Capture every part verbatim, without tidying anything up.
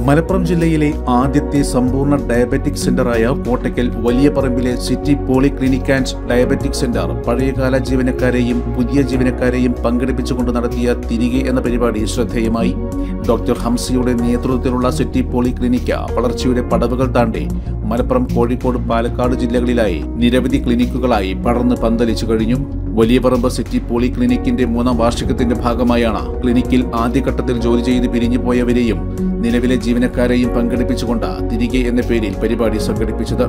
മലപ്പുറം ജില്ലയിലെ ആദ്യത്തെ സമ്പൂർണ്ണ ഡയബറ്റിക് സെന്ററായ കോട്ടയ്ക്കൽ വലിയ പറമ്പിലെ city polyclinic and diabetic centre പഴയകാല ജീവനക്കാരെയും പുതിയ ജീവനക്കാരെയും പങ്കെടുപ്പിച്ചുകൊണ്ട് നടത്തിയ തിരികെ എന്ന പരിപാടി ശ്രദ്ധേയമായി. ഡോക്ടർ ഹംസയുടെ നേതൃത്വത്തിലുള്ള സിറ്റി പോളിക്ലിനിക് വളർച്ചയുടെ പടവുകൾ താണ്ടി മലപ്പുറം, കോഴിക്കോട്, പാലക്കാട് ജില്ലകളിലായി നിരവധി ക്ലിനിക്കുകളായി പടർന്ന് പന്തലിച്ചു കഴിഞ്ഞു. വലിയ പറമ്പ് സിറ്റി പോളിക്ലിനിക്കിന്റെ മൂന്നാം വാർഷികത്തിന്റെ ഭാഗമായാണ് ക്ലിനിക്കിൽ ആദ്യഘട്ടത്തിൽ ജോലി ചെയ്ത് പിരിഞ്ഞുപോയവരെയും നിലവിലെ ജീവനക്കാരെയും പങ്കെടുപ്പിച്ചുകൊണ്ട് തിരികെ എന്ന പേരിൽ പരിപാടി സംഘടിപ്പിച്ചത്.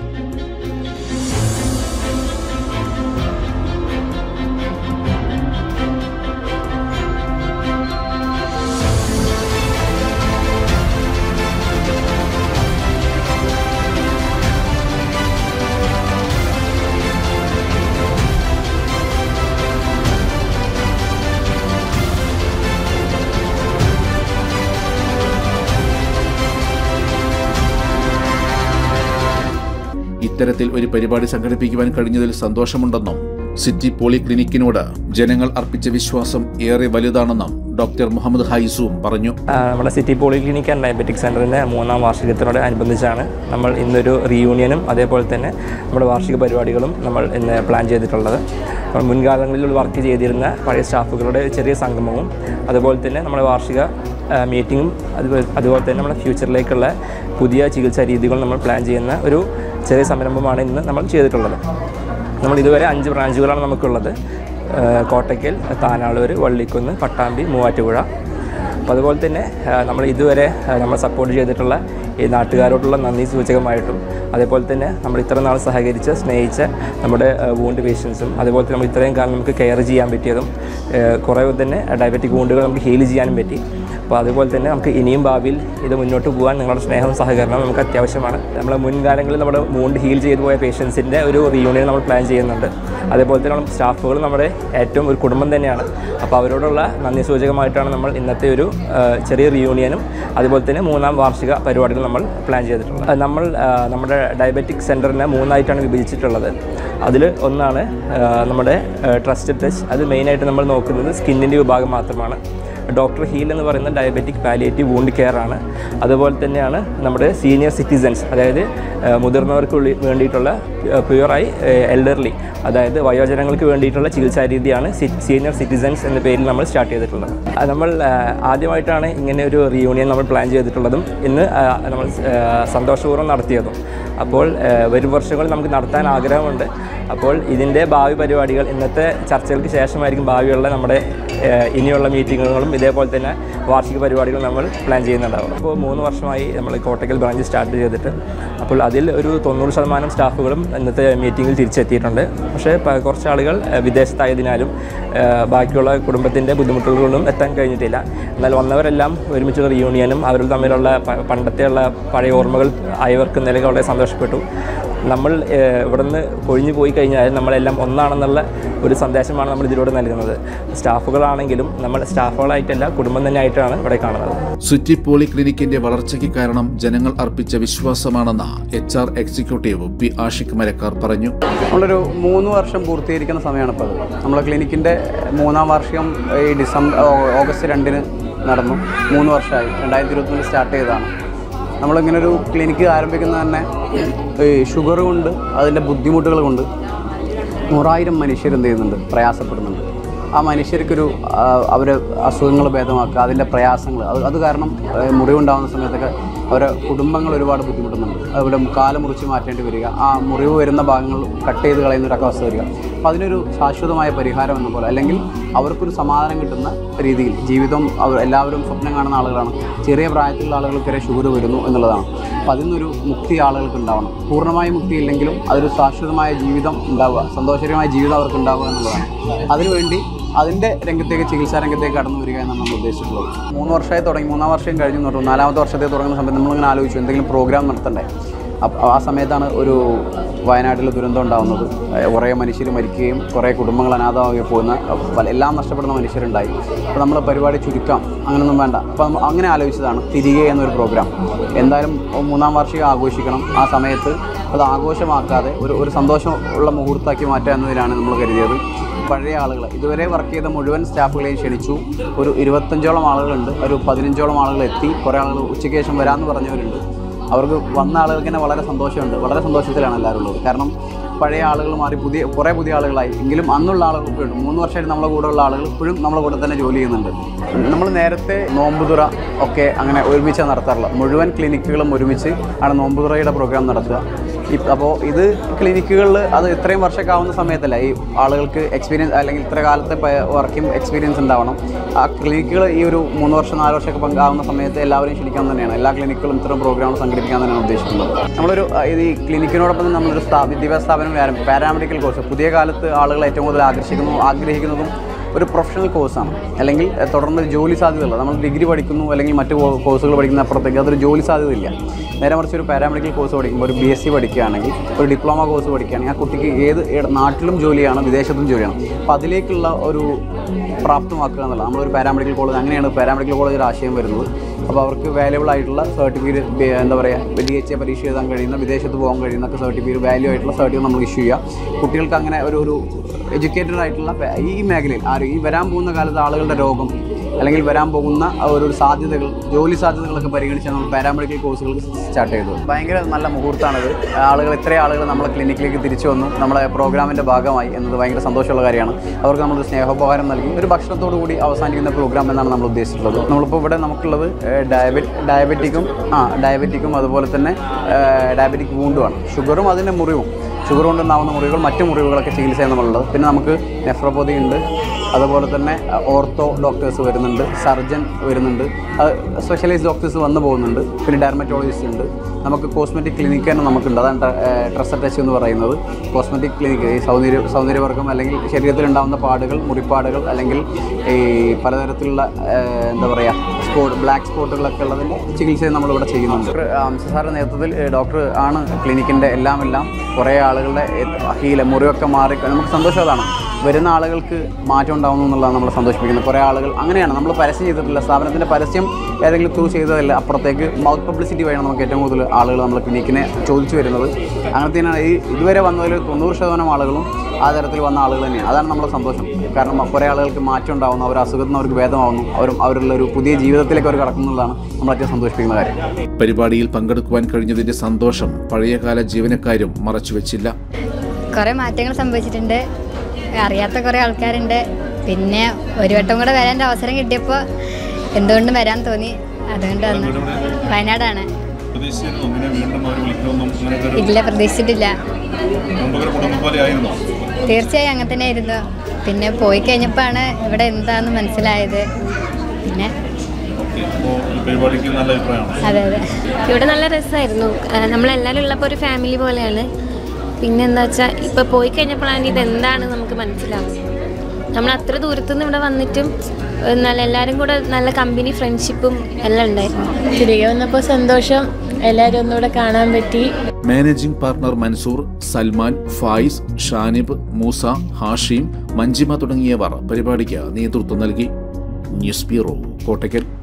ഇത്തരത്തിൽ ഒരു പരിപാടി സംഘടിപ്പിക്കുവാൻ കഴിഞ്ഞതിൽ സന്തോഷമുണ്ടെന്നും സിറ്റി പോളിക്ലിനിക്കിനോട് ജനങ്ങൾ അർപ്പിച്ച വിശ്വാസം ഏറെ വലുതാണെന്നും ഡോക്ടർ മുഹമ്മദ് ഹൈസും പറഞ്ഞു. നമ്മുടെ സിറ്റി പോളിക്ലിനിക് ആൻഡ് ഡയബറ്റിക് സെൻ്ററിൻ്റെ മൂന്നാം വാർഷികത്തിനോട് അനുബന്ധിച്ചാണ് നമ്മൾ ഇന്നൊരു റീയൂണിയനും അതേപോലെ തന്നെ നമ്മുടെ വാർഷിക പരിപാടികളും നമ്മൾ ഇന്ന് പ്ലാൻ ചെയ്തിട്ടുള്ളത്. മുൻകാലങ്ങളിൽ വർക്ക് ചെയ്തിരുന്ന പഴയ സ്റ്റാഫുകളുടെ ചെറിയ സംഗമവും അതുപോലെ തന്നെ നമ്മുടെ വാർഷിക മീറ്റിങ്ങും അതുപോലെ അതുപോലെ തന്നെ നമ്മുടെ ഫ്യൂച്ചറിലേക്കുള്ള പുതിയ ചികിത്സാ രീതികൾ നമ്മൾ പ്ലാൻ ചെയ്യുന്ന ഒരു ചെറിയ സംരംഭമാണ് ഇന്ന് നമ്മൾ ചെയ്തിട്ടുള്ളത്. നമ്മൾ ഇതുവരെ അഞ്ച് ബ്രാഞ്ചുകളാണ് നമുക്കുള്ളത്. കോട്ടയ്ക്കൽ, താനാളൂർ, വള്ളിക്കുന്ന്, പട്ടാമ്പി, മൂവാറ്റുപുഴ. അപ്പോൾ അതുപോലെ തന്നെ നമ്മൾ ഇതുവരെ നമ്മൾ സപ്പോർട്ട് ചെയ്തിട്ടുള്ള ഈ നാട്ടുകാരോടുള്ള നന്ദി സൂചകമായിട്ടും അതേപോലെ തന്നെ നമ്മൾ ഇത്ര നാൾ സഹകരിച്ച് സ്നേഹിച്ച നമ്മുടെ വൂണ്ട് പേഷ്യൻസും അതുപോലെ തന്നെ നമ്മൾ ഇത്രയും കാലം നമുക്ക് കെയർ ചെയ്യാൻ പറ്റിയതും കുറേ തന്നെ ഡയബറ്റിക് വൂണ്ടുകൾ നമുക്ക് ഹീൽ ചെയ്യാനും പറ്റി. അപ്പോൾ അതുപോലെ തന്നെ നമുക്ക് ഇനിയും ഭാവിയിൽ ഇത് മുന്നോട്ട് പോകാൻ നിങ്ങളുടെ സ്നേഹവും സഹകരണവും നമുക്ക് അത്യാവശ്യമാണ്. നമ്മൾ മുൻകാലങ്ങളിൽ നമ്മുടെ വൂണ്ട് ഹീൽ ചെയ്തു പോയ പേഷ്യൻസിൻ്റെ ഒരു റീയൂണിയൻ നമ്മൾ പ്ലാൻ ചെയ്യുന്നുണ്ട്. അതേപോലെ തന്നെ നമ്മൾ സ്റ്റാഫുകൾ നമ്മുടെ ഏറ്റവും ഒരു കുടുംബം തന്നെയാണ്. അപ്പോൾ അവരോടുള്ള നന്ദി സൂചകമായിട്ടാണ് നമ്മൾ ഇന്നത്തെ ഒരു ചെറിയ റീയൂണിയനും അതുപോലെ തന്നെ മൂന്നാം വാർഷിക പരിപാടികൾ നമ്മൾ പ്ലാൻ ചെയ്തിട്ടുള്ളത്. നമ്മൾ നമ്മുടെ ഡയബറ്റിക് സെൻ്ററിനെ മൂന്നായിട്ടാണ് വിഭജിച്ചിട്ടുള്ളത്. അതിൽ ഒന്നാണ് നമ്മുടെ ട്രസ്റ്റഡ് ടച്ച്. അത് മെയിനായിട്ട് നമ്മൾ നോക്കുന്നത് സ്കിന്നിൻ്റെ വിഭാഗം മാത്രമാണ്. ഡോക്ടർ ഹീൽ എന്ന് പറയുന്ന ഡയബറ്റിക് പാലിയേറ്റീവ് വൂണ്ട് കെയർ ആണ്. അതുപോലെ തന്നെയാണ് നമ്മുടെ സീനിയർ സിറ്റിസൻസ്, അതായത് മുതിർന്നവർക്ക് വേണ്ടിയിട്ടുള്ള പ്യുവറായി എൽഡർലി, അതായത് വയോജനങ്ങൾക്ക് വേണ്ടിയിട്ടുള്ള ചികിത്സാ രീതിയാണ് സീനിയർ സിറ്റിസൻസ് എന്ന പേരിൽ നമ്മൾ സ്റ്റാർട്ട് ചെയ്തിട്ടുള്ളത്. നമ്മൾ ആദ്യമായിട്ടാണ് ഇങ്ങനെ ഒരു റീയൂണിയൻ നമ്മൾ പ്ലാൻ ചെയ്തിട്ടുള്ളതും ഇന്ന് നമ്മൾ സന്തോഷപൂർവ്വം നടത്തിയതും. അപ്പോൾ വരും വർഷങ്ങളിൽ നമുക്ക് നടത്താൻ ആഗ്രഹമുണ്ട്. അപ്പോൾ ഇതിൻ്റെ ഭാവി പരിപാടികൾ ഇന്നത്തെ ചർച്ചകൾക്ക് ശേഷമായിരിക്കും ഭാവിയുള്ള നമ്മുടെ ഇനിയുള്ള മീറ്റിങ്ങുകളും ഇതേപോലെ തന്നെ വാർഷിക പരിപാടികളും നമ്മൾ പ്ലാൻ ചെയ്യുന്നുണ്ടാവും. അപ്പോൾ മൂന്ന് വർഷമായി നമ്മൾ കോട്ടയ്ക്കൽ ബ്രാഞ്ച് സ്റ്റാർട്ട് ചെയ്തിട്ട് അപ്പോൾ അതിൽ ഒരു തൊണ്ണൂറ് ശതമാനം സ്റ്റാഫുകളും ഇന്നത്തെ മീറ്റിങ്ങിൽ തിരിച്ചെത്തിയിട്ടുണ്ട്. പക്ഷേ കുറച്ച് ആളുകൾ വിദേശത്തായതിനാലും ബാക്കിയുള്ള കുടുംബത്തിൻ്റെ ബുദ്ധിമുട്ടുകളൊന്നും എത്താൻ കഴിഞ്ഞിട്ടില്ല. എന്നാൽ വന്നവരെല്ലാം ഒരുമിച്ചുള്ള റീയൂണിയനും അവർ തമ്മിലുള്ള പണ്ടത്തെയുള്ള പഴയ ഓർമ്മകൾ ആയവർക്ക് നിലകൾ വളരെ സന്തോഷപ്പെട്ടു. നമ്മൾ ഇവിടുന്ന് കൊഴിഞ്ഞു പോയി കഴിഞ്ഞാൽ നമ്മളെല്ലാം ഒന്നാണെന്നുള്ള ഒരു സന്ദേശമാണ് നമ്മൾ ഇതിലൂടെ നൽകുന്നത്. സ്റ്റാഫുകളാണെങ്കിലും നമ്മൾ സ്റ്റാഫുകളായിട്ടല്ല, കുടുംബം തന്നെ ആയിട്ടാണ് ഇവിടെ കാണുന്നത്. സിറ്റി പോളിക്ലിനിക്കിന്റെ വളർച്ചയ്ക്ക് കാരണം ജനങ്ങൾ അർപ്പിച്ച വിശ്വാസമാണെന്ന് H R executive P Ashiq Marakkar പറഞ്ഞു. നമ്മളൊരു മൂന്ന് വർഷം പൂർത്തീകരിക്കുന്ന സമയമാണ് ഇപ്പോൾ. നമ്മളെ ക്ലിനിക്കിൻ്റെ മൂന്നാം വാർഷികം ഈ ഡിസംബർ ഓഗസ്റ്റ് രണ്ടിന് നടന്നു. മൂന്ന് വർഷമായി. രണ്ടായിരത്തി ഇരുപത്തിനാലിൽ സ്റ്റാർട്ട് ചെയ്തതാണ്. നമ്മളിങ്ങനൊരു ക്ലിനിക്ക് ആരംഭിക്കുന്നത് തന്നെ ഈ ഷുഗർ കൊണ്ട് അതിൻ്റെ ബുദ്ധിമുട്ടുകൾ കൊണ്ട് നൂറായിരം മനുഷ്യർ എന്ത് ചെയ്യുന്നുണ്ട്, പ്രയാസപ്പെടുന്നുണ്ട്. ആ മനുഷ്യർക്കൊരു അവർ അസുഖങ്ങൾ ഭേദമാക്കുക, അതിൻ്റെ പ്രയാസങ്ങൾ അത് അത് കാരണം മുറിവുണ്ടാകുന്ന സമയത്തൊക്കെ അവരെ കുടുംബങ്ങൾ ഒരുപാട് ബുദ്ധിമുട്ടുന്നുണ്ട്. അതുപോലെ കാല് മുറിച്ച് മാറ്റേണ്ടി വരിക, ആ മുറിവ് വരുന്ന ഭാഗങ്ങൾ കട്ട് ചെയ്ത് കളയുന്നൊരൊക്കെ അവസ്ഥ വരിക. അപ്പോൾ അതിനൊരു ശാശ്വതമായ പരിഹാരം എന്ന പോലെ അല്ലെങ്കിൽ അവർക്കൊരു സമാധാനം കിട്ടുന്ന രീതിയിൽ ജീവിതം അവർ എല്ലാവരും സ്വപ്നം കാണുന്ന ആളുകളാണ്. ചെറിയ പ്രായത്തിലുള്ള ആളുകൾക്ക് വരെ ഷുഗർ വരുന്നു എന്നുള്ളതാണ്. അപ്പോൾ അതിൽ നിന്നൊരു മുക്തി ആളുകൾക്ക് ഉണ്ടാവണം. പൂർണ്ണമായ മുക്തി ഇല്ലെങ്കിലും അതൊരു ശാശ്വതമായ ജീവിതം ഉണ്ടാവുക, സന്തോഷകരമായ ജീവിതം അവർക്ക് ഉണ്ടാവുക എന്നുള്ളതാണ്. അതിനുവേണ്ടി അതിൻ്റെ രംഗത്തേക്ക്, ചികിത്സാ രംഗത്തേക്ക് കടന്നു വരിക എന്നാണ് നമ്മൾ ഉദ്ദേശിച്ചിട്ടുള്ളത്. മൂന്ന് വർഷമായി തുടങ്ങി, മൂന്നാം വർഷം കഴിഞ്ഞു എന്ന് പറഞ്ഞു. നാലാമത്തെ വർഷത്തേക്ക് തുടങ്ങുന്ന സമയത്ത് നമ്മളിങ്ങനെ ആലോചിച്ചു എന്തെങ്കിലും പ്രോഗ്രാം നടത്തണ്ടേ. അപ്പോൾ ആ സമയത്താണ് ഒരു വയനാട്ടിൽ ദുരന്തം ഉണ്ടാകുന്നത്. കുറേ മനുഷ്യർ മരിക്കുകയും കുറേ കുടുംബങ്ങൾ അനാഥമാവുകയും പോകുന്ന എല്ലാം നഷ്ടപ്പെടുന്ന മനുഷ്യരുണ്ടായി. അപ്പോൾ നമ്മൾ പരിപാടി ചുരുക്കാം, അങ്ങനെയൊന്നും വേണ്ട. അപ്പോൾ അങ്ങനെ ആലോചിച്ചതാണ് തിരികെ എന്നൊരു പ്രോഗ്രാം. എന്തായാലും മൂന്നാം വാർഷികം ആഘോഷിക്കണം. ആ സമയത്ത് അത് ആഘോഷമാക്കാതെ ഒരു ഒരു സന്തോഷമുള്ള മുഹൂർത്തമാക്കി മാറ്റുക എന്നതിലാണ് നമ്മൾ കരുതിയത്. പഴയ ആളുകൾ ഇതുവരെ വർക്ക് ചെയ്ത മുഴുവൻ സ്റ്റാഫുകളെയും ക്ഷണിച്ചു. ഒരു ഇരുപത്തഞ്ചോളം ആളുകളുണ്ട്. ഒരു പതിനഞ്ചോളം ആളുകൾ എത്തി. കുറേ ആളുകൾ ഉച്ചയ്ക്ക് ശേഷം വരാമെന്ന് പറഞ്ഞവരുണ്ട്. അവർക്ക് വന്ന ആളുകൾക്ക് തന്നെ വളരെ സന്തോഷമുണ്ട്. വളരെ സന്തോഷത്തിലാണ് എല്ലാവരും ഉള്ളത്. കാരണം പഴയ ആളുകൾ മാറി പുതിയ കുറേ പുതിയ ആളുകളായി. എങ്കിലും അന്നുള്ള ആളുകൾ ഇപ്പോഴും മൂന്ന് വർഷമായിട്ട് നമ്മളെ കൂടെ ഉള്ള ആളുകൾ ഇപ്പോഴും നമ്മളെ കൂടെ തന്നെ ജോലി ചെയ്യുന്നുണ്ട്. നമ്മൾ നേരത്തെ നോമ്പുതുറ ഒക്കെ അങ്ങനെ ഒരുമിച്ച് നടത്താറുള്ളത്. മുഴുവൻ ക്ലിനിക്കുകളും ഒരുമിച്ച് ആണ് നോമ്പുതുറയുടെ പ്രോഗ്രാം നടത്തുക. അപ്പോൾ ഇത് ക്ലിനിക്കുകളിൽ അത് ഇത്രയും വർഷമൊക്കെ ആവുന്ന സമയത്തല്ല ഈ ആളുകൾക്ക് എക്സ്പീരിയൻസ് അല്ലെങ്കിൽ ഇത്ര കാലത്തെ വർക്കിംഗ് എക്സ്പീരിയൻസ് ഉണ്ടാവണം. ആ ക്ലിനിക്കുകൾ ഈ ഒരു മൂന്ന് വർഷം നാല് വർഷമൊക്കെ പങ്കാവുന്ന സമയത്ത് എല്ലാവരെയും ക്ഷണിക്കാൻ തന്നെയാണ്. എല്ലാ ക്ലിനിക്കുകളും ഇത്തരം പ്രോഗ്രാമുകൾ സംഘടിപ്പിക്കാൻ തന്നെയാണ് ഉദ്ദേശിക്കുന്നത്. നമ്മളൊരു ഇത് ഈ ക്ലിനിക്കിനോടൊപ്പം തന്നെ നമ്മളൊരു സ്ഥാ വിദ്യാഭ്യാസ സ്ഥാപനം പാരാമെഡിക്കൽ കോഴ്സ് പുതിയ കാലത്ത് ആളുകൾ ഏറ്റവും കൂടുതൽ ആകർഷിക്കുന്നു ആഗ്രഹിക്കുന്നതും ഒരു പ്രൊഫഷണൽ കോഴ്സാണ്. അല്ലെങ്കിൽ തുടർന്ന് ജോലി സാധ്യതയുള്ളത്. നമ്മൾ ഡിഗ്രി പഠിക്കുന്നു അല്ലെങ്കിൽ മറ്റ് കോഴ്സുകൾ പഠിക്കുന്ന അപ്പുറത്തേക്ക് അതൊരു ജോലി സാധ്യതയില്ല. നേരെ മറിച്ച് ഒരു പാരാമെഡിക്കൽ കോഴ്സ് പഠിക്കുമ്പോൾ ഒരു ബി എസ് സി പഠിക്കുകയാണെങ്കിൽ ഒരു ഡിപ്ലോമ കോഴ്സ് പഠിക്കുകയാണെങ്കിൽ ആ കുട്ടിക്ക് ഏത് നാട്ടിലും ജോലിയാണ് വിദേശത്തും ജോലിയാണ്. അപ്പോൾ അതിലേക്കുള്ള ഒരു പ്രാപ്തമാക്കുക എന്നുള്ളത് നമ്മളൊരു പാരാമെഡിക്കൽ കോളേജ് അങ്ങനെയാണ് പാരാമെഡിക്കൽ കോളേജ് ഒരു ആശയം വരുന്നത്. അപ്പോൾ അവർക്ക് വാല്യുബിൾ ആയിട്ടുള്ള സർട്ടിഫിക്കറ്റ് എന്താ പറയുക ഡി എച്ച് എ പരീക്ഷ എഴുതാൻ കഴിയുന്ന വിദേശത്ത് പോകാൻ കഴിയുന്ന ഒക്കെ സർട്ടിഫിക്കറ്റ് വാല്യൂ ആയിട്ടുള്ള സർട്ടിഫിക്കറ്റ് നമ്മൾ ഇഷ്യൂ ചെയ്യുക. കുട്ടികൾക്ക് അങ്ങനെ ഒരു ഒരു എഡ്യൂക്കേറ്റഡ് ആയിട്ടുള്ള ഈ മേഖലയിൽ ആരും ഈ വരാൻ പോകുന്ന കാലത്ത് ആളുകളുടെ രോഗം അല്ലെങ്കിൽ വരാൻ പോകുന്ന ഒരു സാധ്യതകൾ ജോലി സാധ്യതകളൊക്കെ പരിഗണിച്ച് നമ്മൾ പാരാമെഡിക്കൽ കോഴ്സുകൾ സ്റ്റാർട്ട് ചെയ്തു. ഭയങ്കര നല്ല മുഹൂർത്തമാണിത്. ആളുകൾ ഇത്രയും ആളുകൾ നമ്മളെ ക്ലിനിക്കിലേക്ക് തിരിച്ചു വന്നു നമ്മളെ പ്രോഗ്രാമിൻ്റെ ഭാഗമായി എന്നത് ഭയങ്കര സന്തോഷമുള്ള കാര്യമാണ്. അവർക്ക് നമ്മളൊരു സ്നേഹോപഹാരം നൽകി ഒരു ഭക്ഷണത്തോടു കൂടി അവസാനിക്കുന്ന പ്രോഗ്രാം എന്നാണ് നമ്മൾ ഉദ്ദേശിച്ചിട്ടുള്ളത്. നമ്മളിപ്പോൾ ഇവിടെ നമുക്കുള്ളത് ഡയബറ്റ് ഡയബറ്റിക്കും ആ ഡയബറ്റിക്കും അതുപോലെ തന്നെ ഡയബറ്റിക് വൂണ്ടുമാണ്. ഷുഗറും അതിൻ്റെ മുറിവും ഷുഗർ കൊണ്ടുണ്ടാകുന്ന മുറിവുകൾ മറ്റു മുറിവുകളൊക്കെ ചികിത്സ എന്നുള്ളത്. പിന്നെ നമുക്ക് നെഫ്രോപ്പതി ഉണ്ട്. അതുപോലെ തന്നെ ഓർത്തോ ഡോക്ടേഴ്സ് വരുന്നുണ്ട്. സർജൻ വരുന്നുണ്ട്. അത് സ്പെഷ്യലൈസ്ഡ് ഡോക്ടേഴ്സ് വന്നു പോകുന്നുണ്ട്. പിന്നെ ഡെർമറ്റോളജിസ്റ്റ് ഉണ്ട്. നമുക്ക് കോസ്മെറ്റിക് ക്ലിനിക്ക് തന്നെ നമുക്കുണ്ട്. അതാണ് ട്രസ്റ്റ് ടച്ച് എന്ന് പറയുന്നത്. കോസ്മെറ്റിക് ക്ലിനിക്ക് ഈ സൗന്ദര്യ സൗന്ദര്യവർഗം അല്ലെങ്കിൽ ശരീരത്തിലുണ്ടാകുന്ന പാടുകൾ മുറിപ്പാടുകൾ അല്ലെങ്കിൽ ഈ പലതരത്തിലുള്ള എന്താ പറയുക സ്പോട്ട് ബ്ലാക്ക് സ്പോട്ടുകളൊക്കെ ഉള്ളതിൻ്റെ ചികിത്സയും നമ്മളിവിടെ ചെയ്യുന്നുണ്ട്. സാറിൻ്റെ നേതൃത്വത്തിൽ ഡോക്ടർ ആണ് ക്ലിനിക്കിൻ്റെ എല്ലാം എല്ലാം കുറേ ആളുകളുടെ ഹീല മുറിവൊക്കെ മാറി നമുക്ക് സന്തോഷം. അതാണ് വരുന്ന ആളുകൾക്ക് മാറ്റം ഉണ്ടാകുന്നു എന്നുള്ളതാണ് നമ്മളെ സന്തോഷിപ്പിക്കുന്നത്. കുറേ ആളുകൾ അങ്ങനെയാണ് നമ്മൾ പരസ്യം ചെയ്തിട്ടില്ല. സ്ഥാപനത്തിൻ്റെ പരസ്യം ഏതെങ്കിലും ത്രൂ ചെയ്തതല്ല. അപ്പുറത്തേക്ക് മൗത്ത് പബ്ലിസിറ്റി വഴിയാണ് നമുക്ക് ഏറ്റവും കൂടുതൽ ആളുകൾ നമ്മളെ ക്ലിനിക്കിനെ ചോദിച്ചു വരുന്നത്. അങ്ങനത്തെ തന്നെയാണ് ഈ ഇതുവരെ വന്നതിൽ തൊണ്ണൂറ് ശതമാനം ആളുകളും ആ തരത്തിൽ വന്ന ആളുകൾ തന്നെയാണ്. അതാണ് നമ്മളെ സന്തോഷം. കാരണം കുറേ ആളുകൾക്ക് മാറ്റം ഉണ്ടാകുന്നു. അവർ അസുഖത്തിൽ നിന്ന് അവർക്ക് ഭേദമാകുന്നു. അവരും അവരുള്ള ഒരു പുതിയ ജീവിതത്തിലേക്ക് അവർ കടക്കുന്നതാണ് നമ്മൾ ഏറ്റവും സന്തോഷിപ്പിക്കുന്ന കാര്യം. പരിപാടിയിൽ പങ്കെടുക്കുവാൻ കഴിഞ്ഞതിന്റെ സന്തോഷം പഴയകാല ജീവനക്കാരും മറച്ചുവെച്ചില്ല. കുറേ മാറ്റങ്ങൾ സംഭവിച്ചിട്ടുണ്ട്. അറിയാത്ത കുറേ ആൾക്കാരുണ്ട്. പിന്നെ ഒരു വട്ടം കൂടെ വരാൻ അവസരം കിട്ടിയപ്പോൾ എന്തുകൊണ്ടും വരാൻ തോന്നി. അതുകൊണ്ട് വന്നു. വയനാടാണ്. ഇല്ല, പ്രതീക്ഷിച്ചിട്ടില്ല. തീർച്ചയായും അങ്ങനെ തന്നെ ആയിരുന്നു. പിന്നെ പോയി കഴിഞ്ഞപ്പോഴാണ് ഇവിടെ എന്താണെന്ന് മനസ്സിലായത്. പിന്നെ അതെ അതെ ഇവിടെ നല്ല രസമായിരുന്നു. നമ്മളെല്ലാവരും ഉള്ളപ്പോൾ ഒരു ഫാമിലി പോലെയാണ്. പിന്നെ എന്താ വെച്ചാൽ ഇപ്പോൾ പോയി കഴിഞ്ഞപ്പോഴാണ് ഇതെന്താണ് നമുക്ക് മനസ്സിലാവും. നമ്മൾ അത്ര ദൂരത്തുനിന്ന് ഇവിടെ വന്നിട്ടും നല്ല എല്ലാവരും കൂടെ നല്ല കമ്പനി ഫ്രണ്ട്ഷിപ്പും എല്ലാം ഉണ്ടായിരുന്നു. തിരികെ വന്നപ്പോൾ സന്തോഷം. എല്ലാവരും ഒന്നുകൂടെ കാണാൻ പറ്റി. മാനേജിംഗ് പാർട്ണർ മൻസൂർ, സൽമാൻ, ഫായിസ്, ഷാനിബ്, മൂസ, ഹാഷിം, മഞ്ജിമ തുടങ്ങിയവർ പരിപാടിക്ക് നേതൃത്വം നൽകി. News bureau, Kottakkal.